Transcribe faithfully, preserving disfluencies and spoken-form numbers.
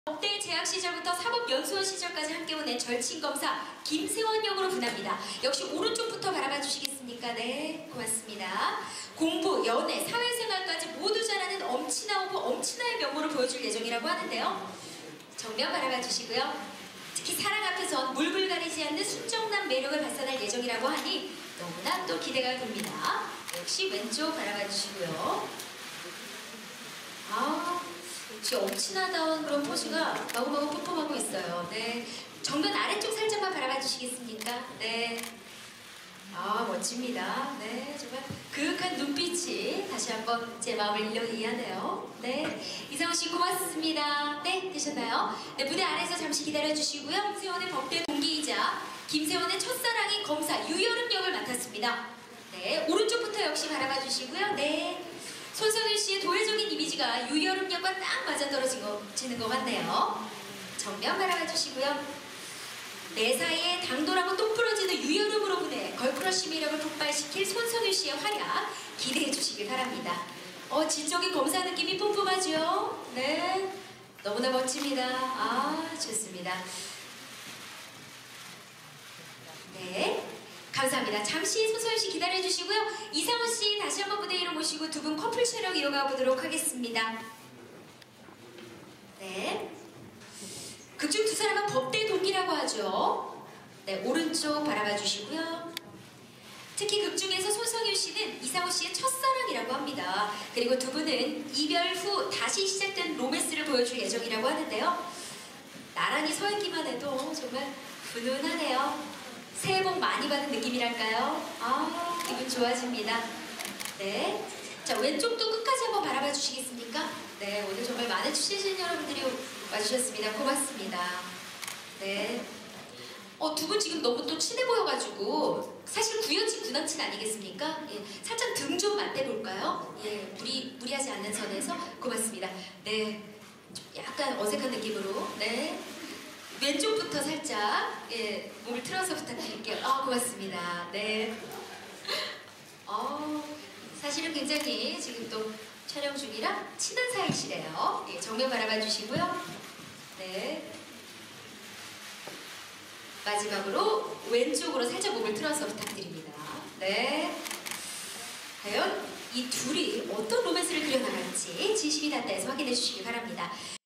업대 재학 시절부터 사법연수원 시절까지 함께 보낸 절친검사 김세원 역으로 분합니다. 역시 오른쪽부터 바라봐 주시겠습니까? 네, 고맙습니다. 공부, 연애, 사회생활까지 모두 잘하는 엄친아 오브 엄친아의 면모를 보여줄 예정이라고 하는데요. 정면 바라봐 주시고요. 특히 사랑 앞에선 물불 가리지 않는 순정남 매력을 발산할 예정이라고 하니 너무나 또 기대가 됩니다. 역시 왼쪽 바라봐 주시고요. 아, 역시 엄친아다운 그런 포즈가 마구마구 뿜뿜하고 있어요. 네, 정면 아래쪽 살짝만 바라봐 주시겠습니까? 네. 아, 멋집니다. 네, 정말 그윽한 눈빛이 다시 한번 제 마음을 일렁이게 하네요. 네, 이상훈 씨 고맙습니다. 네, 되셨나요? 네, 무대 아래에서 잠시 기다려주시고요. 세원의 법대 동기이자 김세원의 첫사랑인 검사 유여름 역을 맡았습니다. 네, 오른쪽부터 역시 바라봐 주시고요. 네, 손성일 씨의 도회적인 이미지가 유여름 역과 딱 맞아떨어지는 것 같네요. 정면 바라봐 주시고요. 내 사이에 당돌하고 또 부러지는 유여름으로 보내 걸크러쉬 매력을 폭발시킬 손성일 씨의 활약 기대해 주시길 바랍니다. 어, 진적인 검사 느낌이 뿜뿜하죠? 네, 너무나 멋집니다. 아, 좋습니다. 네, 감사합니다. 잠시 손성일 씨 기다려 주시고요. 이상훈 씨 다시 한번 무대 위로 모시고 두 분 커플 촬영 이어가 보도록 하겠습니다. 네. 극중 두 사람은 법대 동기라고 하죠. 네, 오른쪽 바라봐 주시고요. 특히 극중에서 손성일 씨는 이상훈 씨의 첫사랑이라고 합니다. 그리고 두 분은 이별 후 다시 시작된 로맨스를 보여줄 예정이라고 하는데요. 나란히 서 있기만 해도 정말 훈훈하네요. 새해 복 많이 받은 느낌이랄까요? 아, 기분 좋아집니다. 네. 자, 왼쪽도 끝까지 한번 바라봐 주시겠습니까? 네, 오늘 정말 많은 취재진 여러분들이 와주셨습니다. 고맙습니다. 네. 어, 두 분 지금 너무 또 친해 보여가지고 사실 구여친 구남친 아니겠습니까? 예, 살짝 등 좀 맞대볼까요? 예, 무리, 무리하지 않는 선에서 고맙습니다. 네, 좀 약간 어색한 느낌으로 네, 왼쪽부터 살짝 예, 몸을 틀어서 부탁드릴게요. 아, 고맙습니다. 네. 어, 사실은 굉장히 지금 또 촬영 중이라 친한 사이시래요. 예, 정면 바라봐 주시고요. 네. 마지막으로 왼쪽으로 살짝 몸을 틀어서 부탁드립니다. 네. 과연 이 둘이 어떤 로맨스를 그려나갈지 진심이 닿다해서 확인해 주시기 바랍니다.